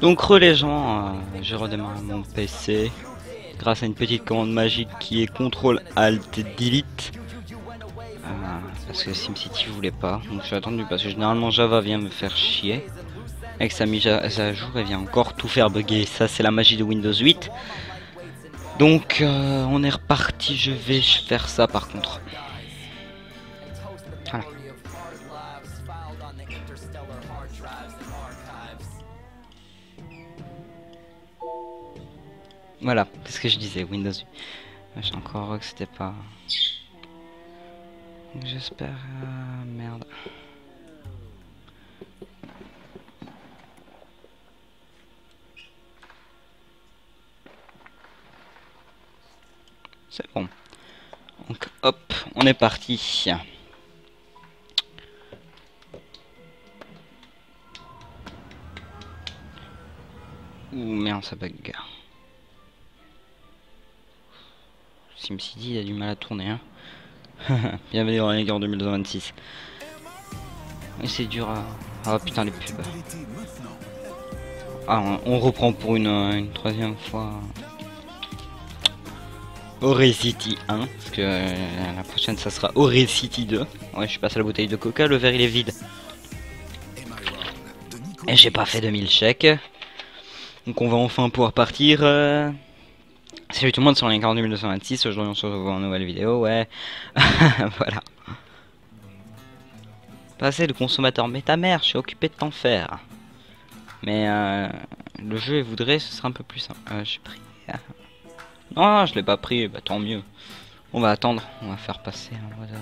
Donc les gens, j'ai redémarré mon PC grâce à une petite commande magique qui est CTRL ALT DELETE, parce que SimCity voulait pas, donc j'ai attendu parce que généralement Java vient me faire chier avec sa mise à jour, elle vient encore tout faire bugger. Ça c'est la magie de Windows 8. Donc on est reparti, je vais faire ça par contre. Voilà. Voilà, c'est ce que je disais, Windows 8. J'ai encore heureux que c'était pas... J'espère... merde. C'est bon. Donc hop, on est parti. Ouh merde, ça bug. SimCity il a du mal à tourner hein. Bienvenue dans les en 2026. Et c'est dur à... Ah putain les pubs. Ah on reprend pour une troisième fois Ore City 1. Parce que la prochaine ça sera Ore City 2. Ouais je suis passé à la bouteille de coca, le verre il est vide. Et j'ai pas fait 2000 chèques. Donc on va enfin pouvoir partir. Salut tout le monde sur les 4226, aujourd'hui on se retrouve en nouvelle vidéo, ouais. Voilà. Passer le consommateur, mais ta mère, je suis occupé de t'en faire. Mais le jeu voudrait, ce serait un peu plus simple. J'ai pris. Non, je l'ai pas pris, bah tant mieux. On va attendre, on va faire passer en mode...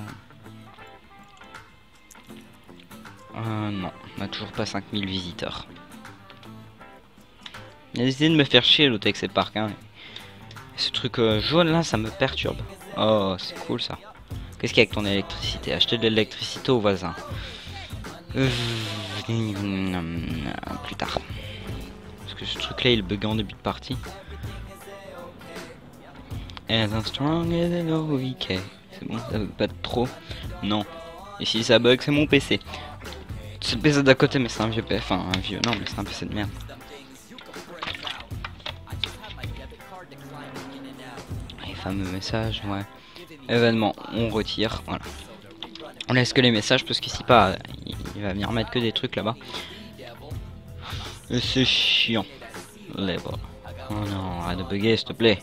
non, on a toujours pas 5000 visiteurs. Il a décidé de me faire chier l'autre avec ses parcs, hein. Ce truc jaune là, ça me perturbe. Oh, c'est cool ça. Qu'est-ce qu'il y a avec ton électricité? Acheter de l'électricité au voisin. Plus tard. Parce que ce truc là il bug en début de partie. As strong as an OVK. C'est bon, ça bug pas trop. Non. Et si ça bug, c'est mon PC. C'est le PC d'à côté, mais c'est un vieux PC. Enfin, un vieux. Non, mais c'est un PC de merde. Fameux message, ouais. Événement, on retire, voilà. On laisse que les messages parce qu'ici pas, il va venir mettre que des trucs là-bas. Et c'est chiant. Level. Oh non, arrête de bugger s'il te plaît.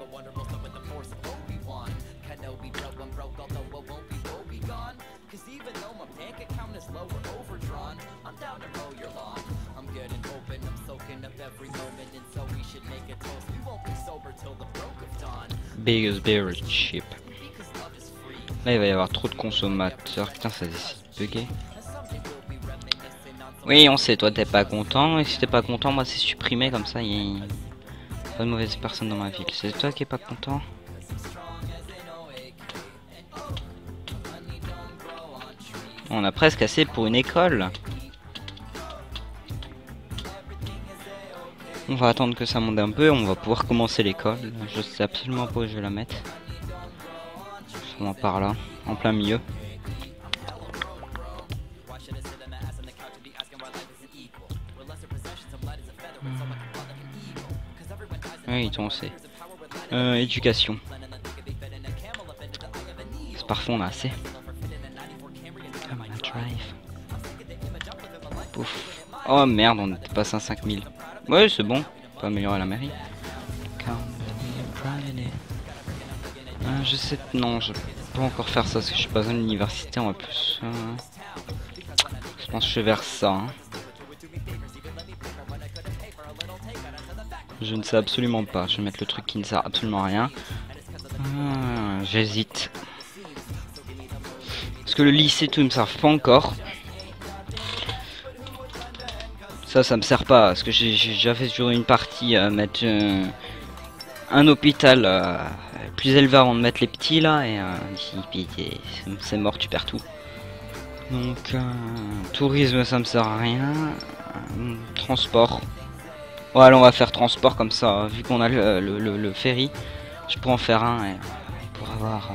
Biggest beer chip. Là il va y avoir trop de consommateurs. Putain ça décide de bugger. Oui on sait, toi t'es pas content. Et si t'es pas content, moi c'est supprimé comme ça. Il y a pas de mauvaise personne dans ma ville. C'est toi qui est pas content. On a presque assez pour une école. On va attendre que ça monte un peu, on va pouvoir commencer l'école. Je sais absolument pas où je vais la mettre. Sûrement par là, en plein milieu. Oui, on sait. Éducation. C'est parfait, on a assez. Pouf. Oh merde, on était passé à 5000. Ouais, c'est bon. On peut améliorer la mairie. Je sais... Non, je peux pas encore faire ça parce que je suis pas à l'université. On va plus... Je pense que je vais vers ça. Hein. Je ne sais absolument pas. Je vais mettre le truc qui ne sert absolument à rien. J'hésite. Parce que le lycée, tout, ils me servent pas encore. Ça me sert pas, parce que j'ai déjà fait sur une partie mettre un hôpital plus élevé avant de mettre les petits là, et c'est mort, tu perds tout. Donc tourisme ça me sert à rien. Transport. Voilà, on va faire transport comme ça, vu qu'on a le ferry, je pourrais en faire un et pour avoir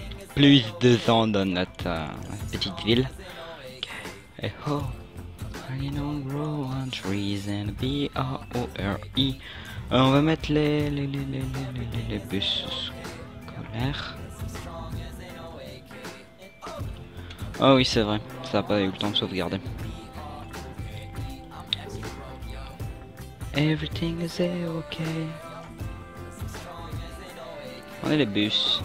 plus de temps dans notre petite ville. Et oh, I don't grow on trees and B-A-O-R-I. On va mettre les bus scolaires. Oh oui, c'est vrai, ça n'a pas eu le temps de sauvegarder. Everything is okay. On est les bus.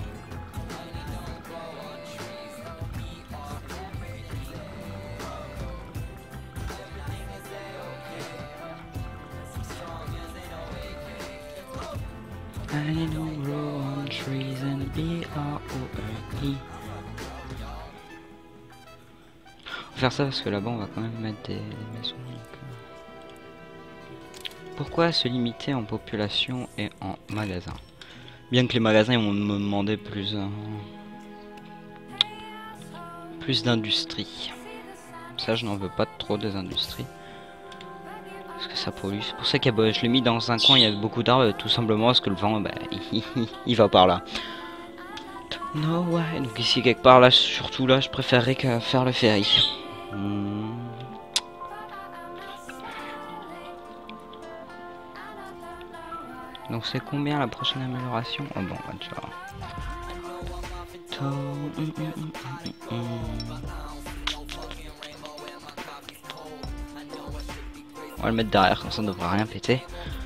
I don't grow on trees and B-A-O-R-I. On va faire ça parce que là-bas on va quand même mettre des maisons. Pourquoi se limiter en population et en magasin? Bien que les magasins ils vont me demander plus d'industrie. Ça je n'en veux pas trop des industries. Parce que ça pollue. C'est pour ça que je l'ai mis dans un coin, il y a beaucoup d'arbres, tout simplement parce que le vent, bah, il va par là. No way. Donc ici quelque part là, surtout là, je préférerais que faire le ferry. Donc c'est combien la prochaine amélioration? Oh bon, bah, déjà. On va le mettre derrière, comme ça on ne devrait rien péter.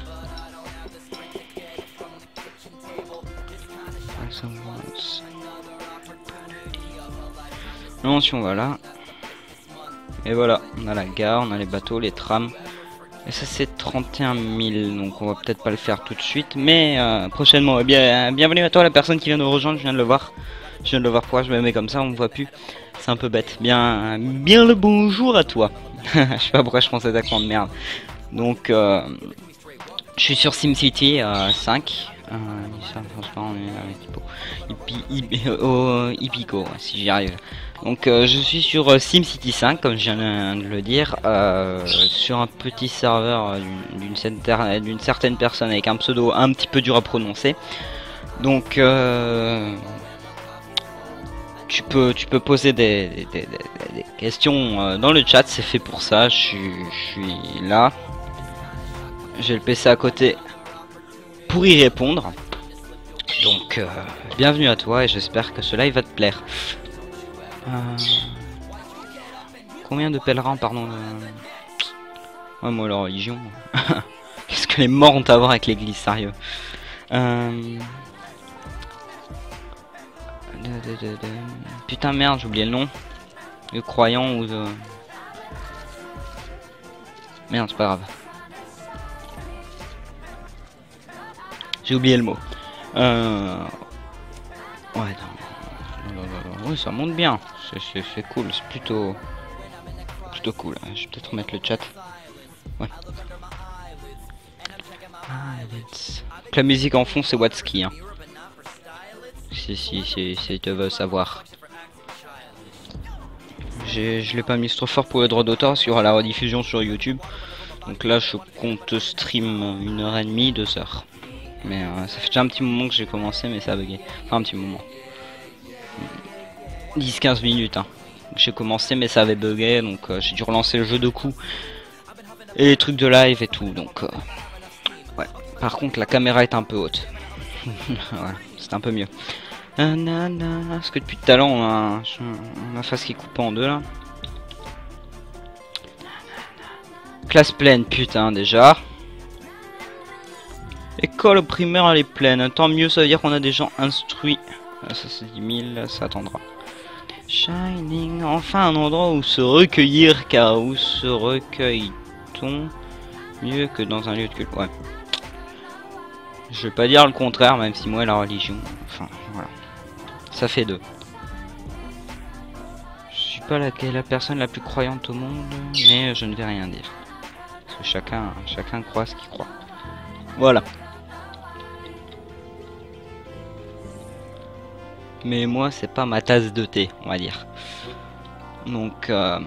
Mention, voilà. Et voilà, on a la gare, on a les bateaux, les trams. Et ça c'est 31 000, donc on va peut-être pas le faire tout de suite. Mais prochainement, bienvenue à toi la personne qui vient de rejoindre, je viens de le voir. Je viens de le voir, pourquoi je me mets comme ça, on me voit plus. C'est un peu bête. Bien le bonjour à toi. Je sais pas pourquoi je prends cet accent de merde. Donc je suis sur SimCity 5. Franchement, on est avec Hippico, si j'y arrive. Donc je suis sur SimCity 5, comme je viens de le dire, sur un petit serveur d'une certaine personne avec un pseudo un petit peu dur à prononcer. Donc tu peux poser des questions dans le chat, c'est fait pour ça, je suis là. J'ai le PC à côté pour y répondre. Donc bienvenue à toi et j'espère que ce live va te plaire. Combien de pèlerins, pardon Ouais, moi la religion. Qu'est-ce que les morts ont à voir avec l'église, sérieux? Putain merde, j'ai oublié le nom. Le croyant ou de... Merde, c'est pas grave. J'ai oublié le mot. Ouais, non. Oui, ça monte bien. C'est cool, c'est plutôt cool. Je vais peut-être remettre le chat. Ouais. Donc, la musique en fond, c'est Watsky. Hein. Si tu veux savoir. Je l'ai pas mis trop fort pour le droit d'auteur, parce qu'il y aura la rediffusion sur YouTube. Donc là, je compte stream 1h30, 2h. Mais ça fait déjà un petit moment que j'ai commencé, mais ça a bugué. Enfin, un petit moment. 10-15 minutes. Hein. J'ai commencé, mais ça avait bugué, donc j'ai dû relancer le jeu de coup. Et les trucs de live et tout, donc... ouais. Par contre, la caméra est un peu haute. Voilà, c'est un peu mieux. Parce que depuis tout à l'heure, on a ma face qui coupe en deux, là. Classe pleine, putain, déjà. École primaire, elle est pleine. Tant mieux, ça veut dire qu'on a des gens instruits. Ça, c'est 10 000, ça attendra. Shining, enfin un endroit où se recueillir, car où se recueille-t-on mieux que dans un lieu de culte? Ouais. Je vais pas dire le contraire, même si moi, la religion... Enfin, voilà. Ça fait deux. Je suis pas la personne la plus croyante au monde, mais je ne vais rien dire. Parce que chacun croit ce qu'il croit. Voilà. Mais moi, c'est pas ma tasse de thé, on va dire. Donc, voilà.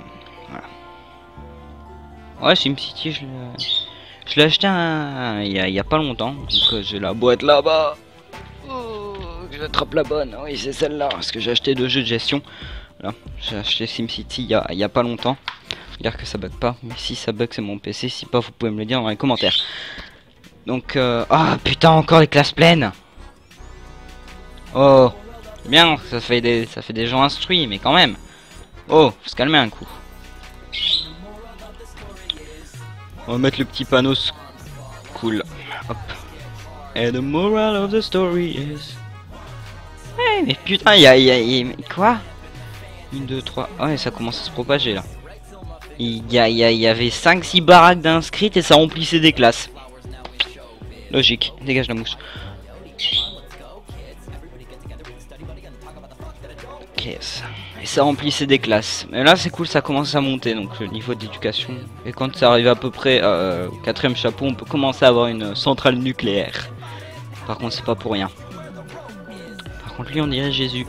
Ouais, SimCity, je l'ai acheté il y a pas longtemps. Donc, j'ai la boîte là-bas. Oh, j'attrape la bonne. Oui, c'est celle-là. Parce que j'ai acheté 2 jeux de gestion. Là, j'ai acheté SimCity il y a pas longtemps. Dire que ça bug pas, mais si ça bug c'est mon PC, si pas vous pouvez me le dire dans les commentaires. Donc ah putain, encore les classes pleines. Oh bien, ça fait des gens instruits, mais quand même. Oh, faut se calmer un coup. On va mettre le petit panneau cool. Hop. And the moral of the story is... hey, mais putain, quoi? 1, 2, 3... Ah ouais, ça commence à se propager là. Il y avait 5-6 baraques d'inscrites et ça remplissait des classes. Logique, dégage la mouche. Ok, et ça remplissait des classes. Mais là c'est cool, ça commence à monter donc le niveau d'éducation. Et quand ça arrive à peu près au 4ème chapeau, on peut commencer à avoir une centrale nucléaire. Par contre c'est pas pour rien. Par contre lui on dirait Jésus.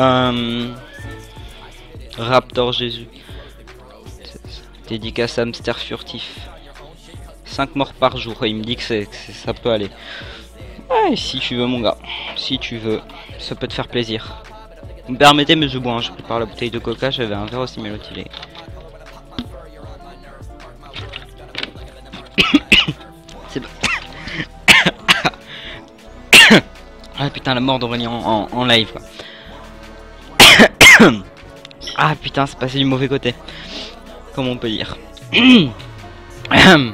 Raptor Jésus. Dédicace hamster furtif. 5 morts par jour, il me dit que ça peut aller. Ouais, si tu veux mon gars, si tu veux, ça peut te faire plaisir. Vous me permettez mais je bois, hein. Je prépare la bouteille de coca, j'avais un verre aussi mélotilé. C'est bon. Ah putain, la mort d'Aurélien en live quoi. Ah putain, c'est passé du mauvais côté. Comment on peut dire. And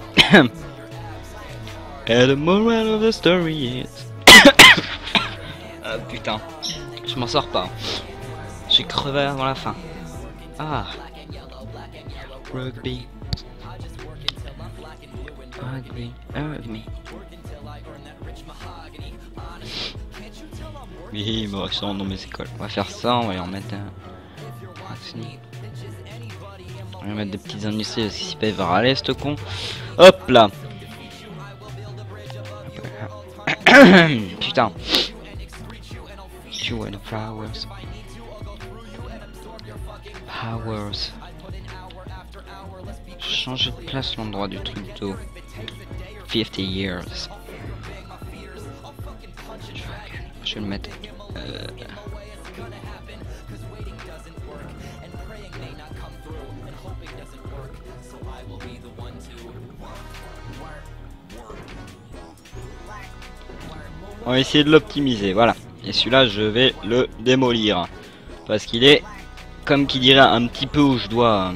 the moral of the story is... ah putain, je m'en sors pas. J'ai crevé avant la fin. Ah. Rugby. Rugby. Rugby. Oui, il me reste dans mes écoles. On va faire ça, on va y en mettre un... on va mettre des petites industries parce qu'il peut râler ce con. Hop là. Putain. You and the flowers. Powers. Changer de place l'endroit du truc d'eau. 50 years. Je vais le mettre. On va essayer de l'optimiser, voilà. Et celui-là, je vais le démolir. Parce qu'il est, comme qui dirait, un petit peu où je dois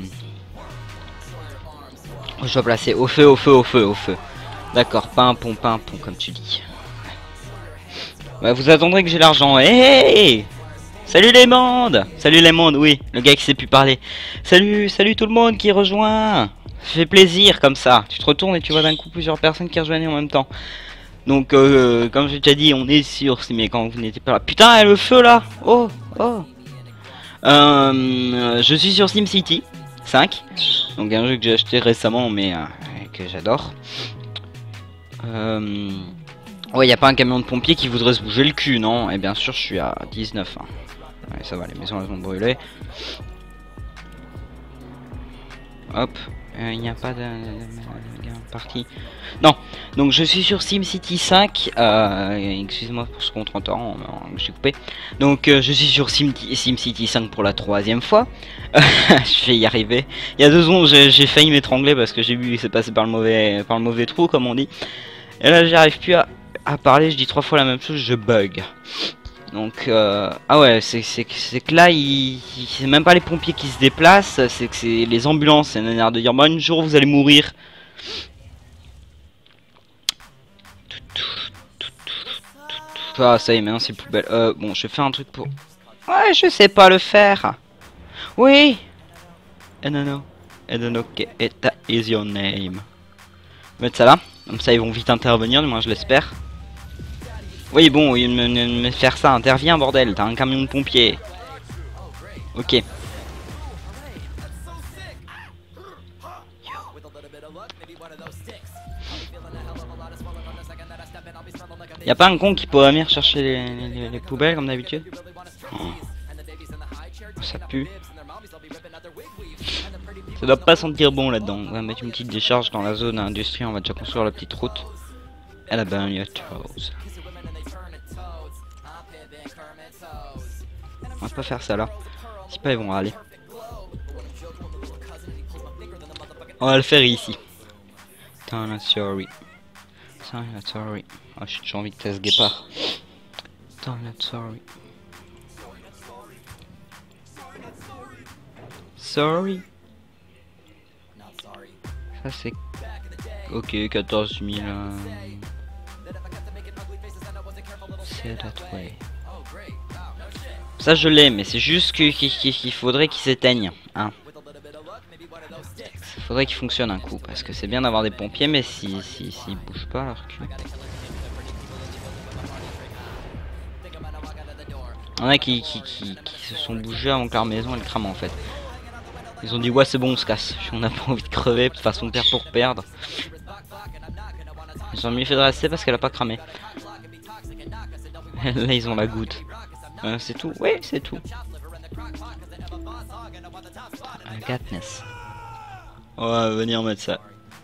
placer. Au feu, au feu, au feu, au feu. D'accord, pas un pont, comme tu dis. Ouais, vous attendrez que j'ai l'argent. Hey, salut les mondes. Salut les mondes, oui. Le gars qui sait plus parler. Salut tout le monde qui rejoint. Ça fait plaisir comme ça. Tu te retournes et tu vois d'un coup plusieurs personnes qui rejoignent en même temps. Donc, comme j'ai déjà dit, on est sur... mais quand vous n'étiez pas là... Putain, et le feu, là. Oh, oh. Je suis sur SimCity 5. Donc, un jeu que j'ai acheté récemment, mais que j'adore. Ouais, y a pas un camion de pompier qui voudrait se bouger le cul, non? Et bien sûr, je suis à 19. Hein. Ouais, ça va, les maisons, elles ont brûlé. Hop. Il n'y a pas de partie. Non, donc je suis sur SimCity 5. Excusez-moi pour ce contre-temps, je suis coupé. Donc je suis sur SimCity 5 pour la 3e fois. Je vais y arriver. Il y a 2 secondes, j'ai failli m'étrangler parce que j'ai vu que c'est passé par le mauvais trou, comme on dit. Et là, j'arrive plus à parler. Je dis 3 fois la même chose, je bug. Donc ah ouais, c'est que là c'est même pas les pompiers qui se déplacent, c'est que c'est les ambulances. C'est une manière de dire bah un jour vous allez mourir. Ah ça y est, maintenant c'est poubelle. Bon, je vais faire un truc pour... Ouais, je sais pas le faire. Oui. I don't know that is your name. Je vais mettre ça là, comme ça ils vont vite intervenir, du moins je l'espère. Oui bon, il me faire ça, intervient bordel, t'as un camion de pompiers. Ok. Y'a pas un con qui pourrait venir chercher les poubelles comme d'habitude? Oh. Ça pue. Ça doit pas sentir bon là-dedans. On va mettre une petite décharge dans la zone industrie, on va déjà construire la petite route. Et la bagnole rose. On va pas faire ça là. Si pas ils vont râler. On va le faire ici. Sorry. Sorry. Oh, j'ai envie de tester guépard. Sorry. Sorry. Ça c'est... Ok, 14 000... C'est that way. Ça je l'ai, mais c'est juste qu'il faudrait qu'il s'éteigne. Hein. Il faudrait qu'il fonctionne un coup, parce que c'est bien d'avoir des pompiers, mais s'ils bougent pas, alors que... Il y en a qui se sont bougés avant que leur maison elle crame en fait. Ils ont dit ouais c'est bon on se casse, on n'a pas envie de crever, de toute façon perdre pour perdre. Ils ont mieux fait de rester parce qu'elle a pas cramé. Là ils ont la goutte. C'est tout, oui c'est tout. Gatness. On va venir mettre ça.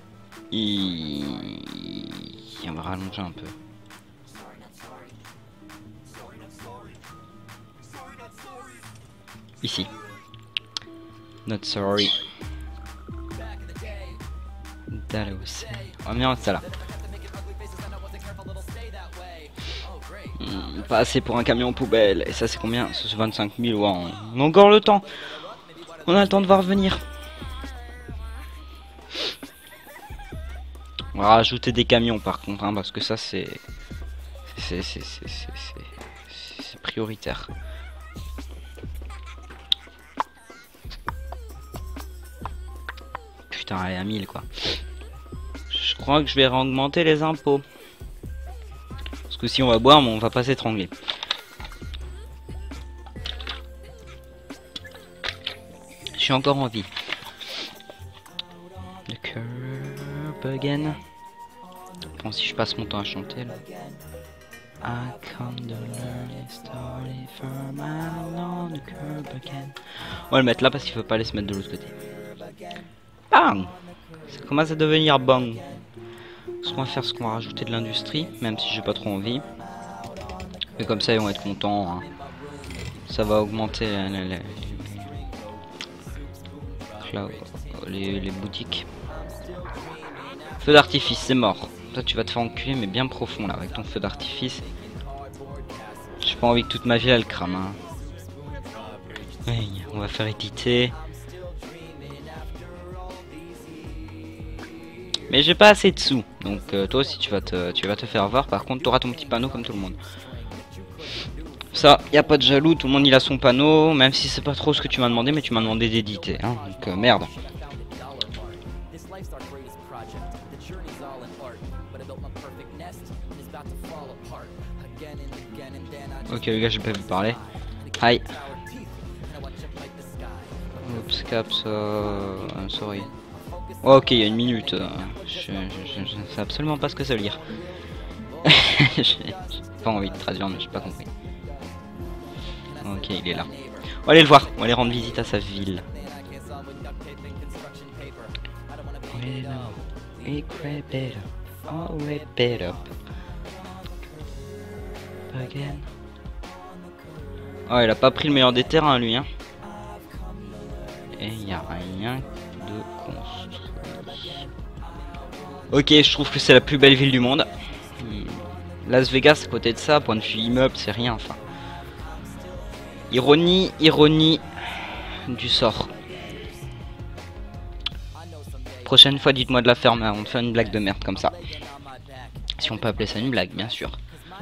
On va rallonger un peu. Ici. Not sorry. That was... On va venir mettre ça là. Pas assez pour un camion poubelle. Et ça c'est combien? C'est 25 000. Ouais, on a encore le temps. On a le temps de voir venir. On va rajouter des camions par contre, hein, parce que ça c'est prioritaire. Putain, elle est à 1000 quoi. Je crois que je vais augmenter les impôts. Parce que si on va boire, mais on va pas s'étrangler. Je suis encore en vie. The curb again. Bon, si je passe mon temps à chanter là. I come to learn a story from on the curb again. On va le mettre là parce qu'il faut pas aller se mettre de l'autre côté. Bang! Ça commence à devenir bang. Ce qu'on va faire, c'est qu'on va rajouter de l'industrie, même si j'ai pas trop envie. Mais comme ça, ils vont être contents. Hein. Ça va augmenter les boutiques. Feu d'artifice, c'est mort. Toi, tu vas te faire enculer, mais bien profond là, avec ton feu d'artifice. J'ai pas envie que toute ma ville elle crame. Hein. Oui, on va faire éditer. Mais j'ai pas assez de sous, donc toi aussi tu vas te faire voir. Par contre, tu auras ton petit panneau comme tout le monde. Ça, y a pas de jaloux, tout le monde il a son panneau, même si c'est pas trop ce que tu m'as demandé, mais tu m'as demandé d'éditer, hein, donc merde. Ok les gars, j'ai pas vu parler. Hi. Oups, caps, sorry. Ok, il y a une minute. Je sais absolument pas ce que ça veut dire. J'ai pas envie de traduire, mais j'ai pas compris. Ok, il est là. On va aller le voir. On va aller rendre visite à sa ville. Oh, il a pas pris le meilleur des terrains, lui. Hein. Et il n'y a rien de construit. Ok, je trouve que c'est la plus belle ville du monde. Las Vegas, à côté de ça, point de vue immeuble, c'est rien. Enfin, ironie du sort. Prochaine fois, dites-moi de la faire, mais on te fait une blague de merde comme ça. Si on peut appeler ça une blague, bien sûr.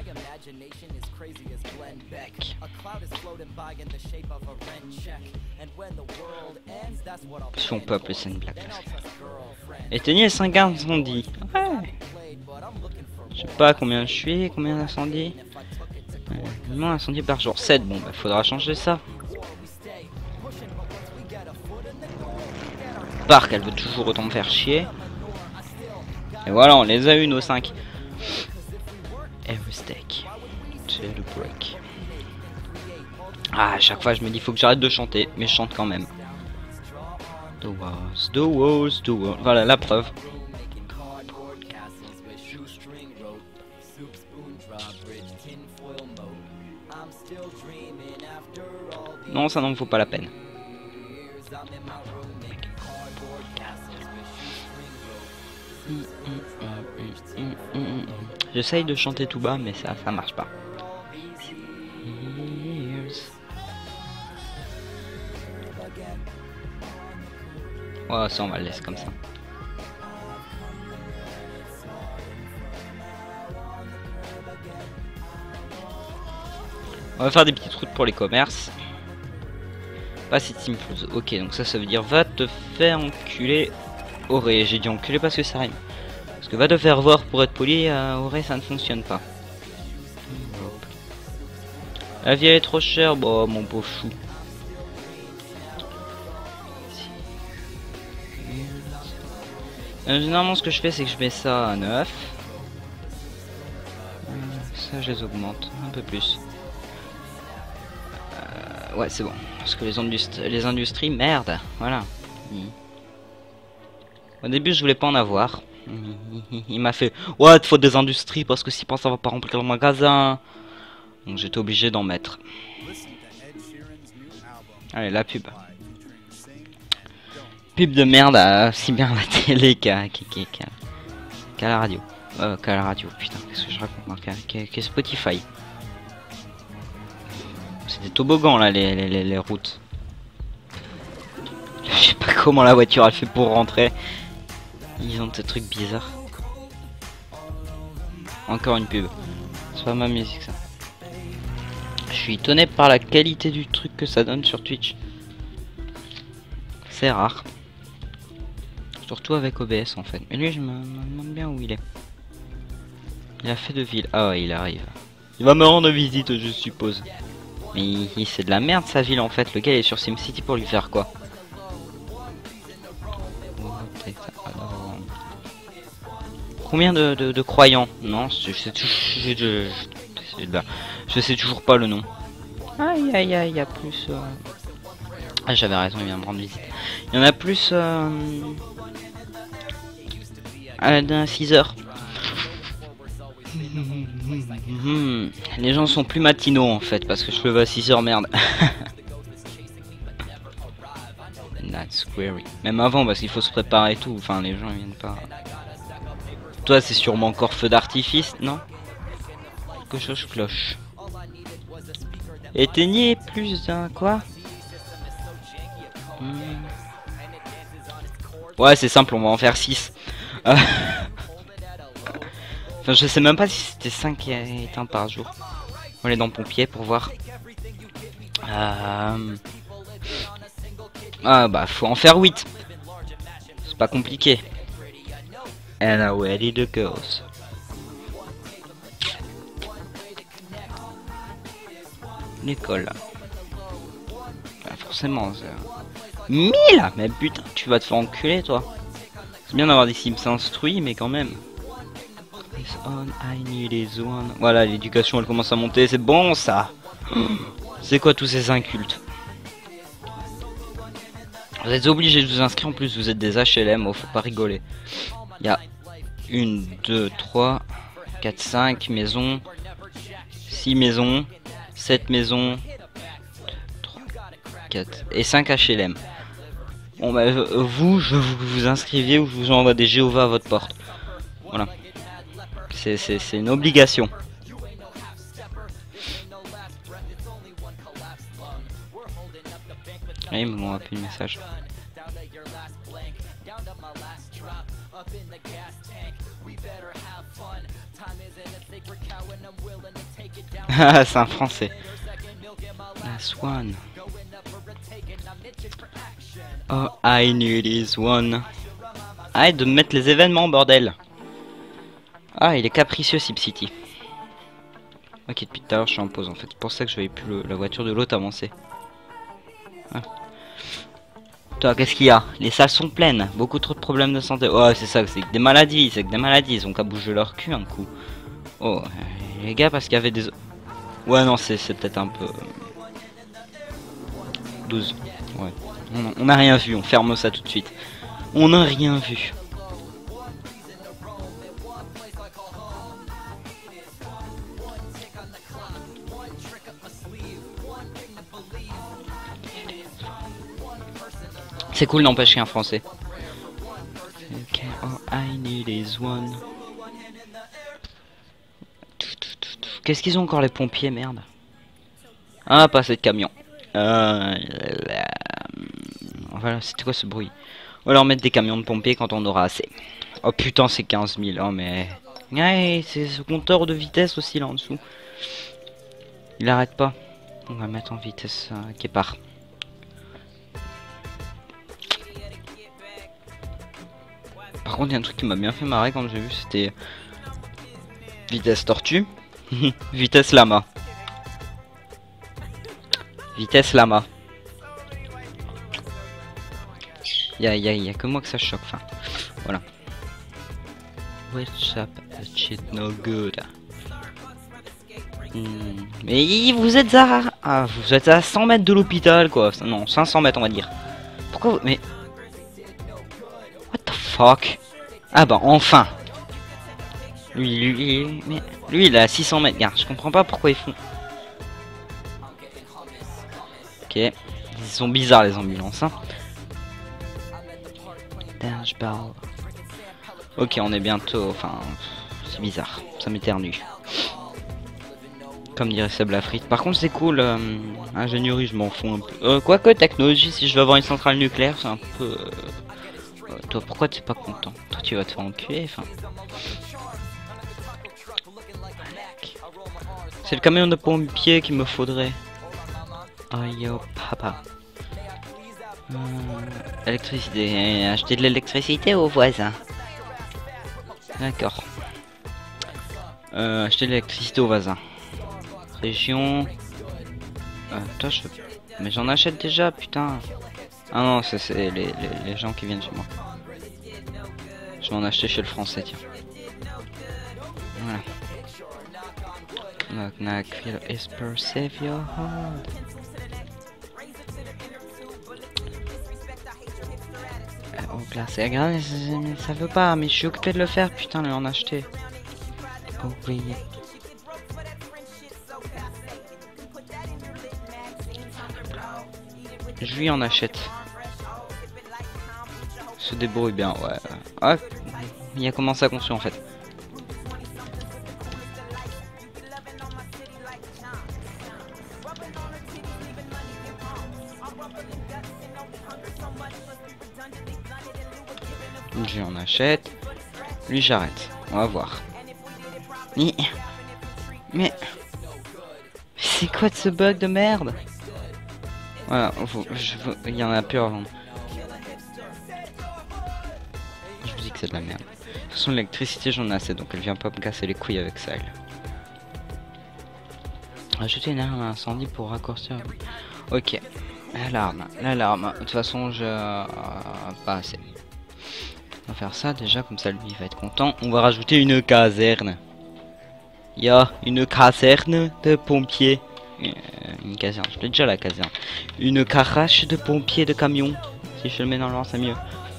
Si on peut appeler ça une blague. Éteignez 5 incendies. Ouais. Je sais pas combien je suis, combien d'incendies. Minimum incendie par jour. 7, bon bah faudra changer ça. Parc, elle veut toujours autant me faire chier. Et voilà, on les a eu nos 5. Every stake to the break. Ah, à chaque fois je me dis faut que j'arrête de chanter, mais je chante quand même. The walls. Voilà la preuve. Non, ça n'en vaut pas la peine. J'essaye de chanter tout bas, mais ça marche pas. Oh, ça on va le laisser comme ça. On va faire des petites routes pour les commerces. Pas si simple. Ok, donc ça veut dire va te faire enculer. Auré, j'ai dit enculer parce que ça rime. Parce que va te faire voir pour être poli, Auré ça ne fonctionne pas. La vie elle est trop chère, bon mon pauvre chou. Généralement ce que je fais c'est que je mets ça à 9. Ça je les augmente un peu plus. Ouais c'est bon. Parce que les industries, merde. Voilà. Au début je voulais pas en avoir. Il m'a fait ouais il te faut des industries parce que si pas ça va pas remplir le magasin. Donc j'étais obligé d'en mettre. Allez la pub. Pub de merde si bien à la télé qu'à la radio. Qu'à la radio, putain, qu'est-ce que je raconte, qu'à Spotify. C'est des toboggans là les routes. Je sais pas comment la voiture elle fait pour rentrer. Ils ont des trucs bizarres. Encore une pub. C'est pas ma musique ça. Je suis étonné par la qualité du truc que ça donne sur Twitch. C'est rare. Surtout avec OBS en fait. Mais lui je me demande bien où il est. Il a fait de ville. Ah ouais il arrive. Il va me rendre visite je suppose. Mais c'est de la merde sa ville en fait. Le gars il est sur SimCity pour lui faire quoi? Combien de croyants? Non, je sais toujours pas le nom. Aïe aïe aïe, il y a plus... Ah j'avais raison, il vient me rendre visite. Il y en a plus... à 6 heures. Les gens sont plus matinaux en fait, parce que je lève à 6 heures, merde. That's scary. Même avant, parce qu'il faut se préparer et tout, enfin les gens ils viennent pas... Toi c'est sûrement encore feu d'artifice, non? Quelque chose cloche. Éteignez plus d'un quoi? Ouais c'est simple, on va en faire 6. Enfin je sais même pas si c'était 5 éteints par jour. On va aller dans pompier pour voir. Ah bah faut en faire 8. C'est pas compliqué. And I'm ready to go. L'école. Bah forcément. 1000. Mais putain, tu vas te faire enculer toi. C'est bien d'avoir des Sims instruits, mais quand même. I need is one. Voilà, l'éducation elle commence à monter, c'est bon ça. C'est quoi tous ces incultes? Vous êtes obligés de vous inscrire, en plus vous êtes des HLM, oh, faut pas rigoler. Il y a 1, 2, 3, 4, 5 maisons, 6 maisons, 7 maisons, 3, 4 et 5 HLM. Bon bah vous, je vous inscriviez ou je vous envoie des Jéhovah à votre porte. Voilà. C'est une obligation. Ah, il m'a appelé le message. Ah, c'est un français. Last one. Oh, I knew this one. Arrête de me mettre les événements, bordel. Ah, il est capricieux, SimCity. Ok, depuis tout à l'heure, je suis en pause en fait. C'est pour ça que je voyais plus la voiture de l'autre avancer. Ah. Toi, qu'est-ce qu'il y a? Les salles sont pleines. Beaucoup trop de problèmes de santé. Oh, c'est ça, c'est que des maladies. C'est que des maladies. Ils ont qu'à bouger leur cul un coup. Oh, les gars, parce qu'il y avait des... Ouais, non, c'est peut-être un peu... 12. Ouais. On n'a rien vu. On ferme ça tout de suite. On n'a rien vu. C'est cool, n'empêche qu'un français. Okay. Oh, I need is one. Qu'est-ce qu'ils ont encore les pompiers, merde. Ah, pas assez de camions. Voilà, c'était quoi ce bruit? On va leur mettre des camions de pompiers quand on aura assez. Oh putain, c'est 15 000. Oh mais... Ouais, c'est ce compteur de vitesse aussi là en dessous. Il arrête pas. On va mettre en vitesse qui part. Par contre, il y a un truc qui m'a bien fait marrer quand j'ai vu, c'était vitesse tortue, vitesse lama. Vitesse lama. Y a que moi que ça choque. Enfin, voilà. What's up? Shit no good. Mais vous êtes vous êtes à 100 mètres de l'hôpital quoi. Non, 500 mètres on va dire. Pourquoi vous... Mais... What the fuck? Ah bah enfin. Lui il est à 600 mètres. Regarde, je comprends pas pourquoi ils font. Ok. Ils sont bizarres les ambulances. Hein. Dashball. Ok, on est bientôt... Enfin... C'est bizarre. Ça m'éternue. Comme dirait Seb Lafrite. Par contre c'est cool, ingénierie je m'en fous un peu. Quoique technologie, si je veux avoir une centrale nucléaire c'est un peu... toi pourquoi t'es pas content? Toi tu vas te faire enculer, enfin... C'est le camion de pompier qu'il me faudrait. Aïe yo papa. Électricité, acheter de l'électricité aux voisins. D'accord. Acheter de l'électricité aux voisins. Région. Toi je... Mais j'en achète déjà, putain. Ah non, c'est les gens qui viennent chez moi. Je vais en acheter chez le français, tiens. Voilà. Knock knock, feel whisper, save your heart. Oh classé, grave, ça veut pas, mais je suis occupé de le faire, putain, de l'en acheter. Oh oui. Je lui en achète. Se débrouille bien, ouais. Ah, il a commencé à construire en fait. Je lui en achète. Lui j'arrête. On va voir. Mais... C'est quoi de ce bug de merde? Voilà, il y en a plus à vendre. Je vous dis que c'est de la merde. De toute façon l'électricité j'en ai assez, donc elle vient pas me casser les couilles avec ça elle. Ajouter une alarme à incendie pour raccourcir. Ok. L'alarme. De toute façon pas assez. On va faire ça déjà, comme ça lui il va être content. On va rajouter une caserne. Il y a une caserne de pompiers. Une caserne, je l'ai déjà la caserne. Une carache de pompiers de camion. Si je le mets dans l'ordre c'est mieux.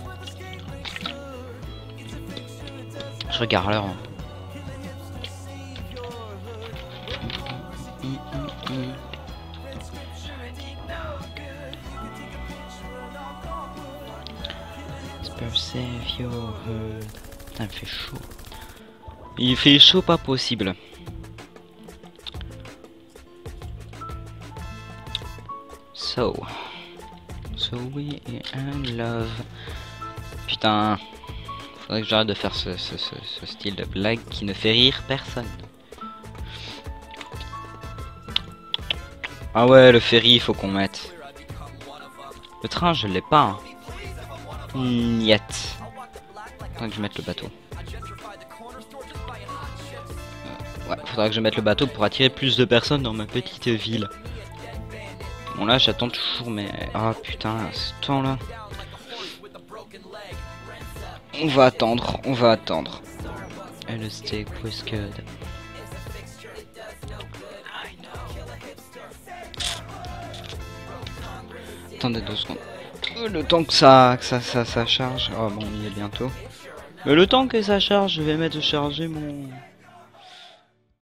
Je regarde l'heure. Save your heart. Putain, il fait chaud. Il fait chaud pas possible. So we in love. Putain, faudrait que j'arrête de faire ce style de blague qui ne fait rire personne. Ah ouais, le ferry, il faut qu'on mette. Le train, je l'ai pas. Hein. Niet. Faudrait que je mette le bateau. Ouais, faudra que je mette le bateau pour attirer plus de personnes dans ma petite ville. Bon là j'attends toujours mais... Ah putain, ce temps là. On va attendre. Et le steak was good. Attendez 2 secondes. Le temps que ça charge. Oh bon, il est bientôt. Mais le temps que ça charge, je vais mettre charger mon...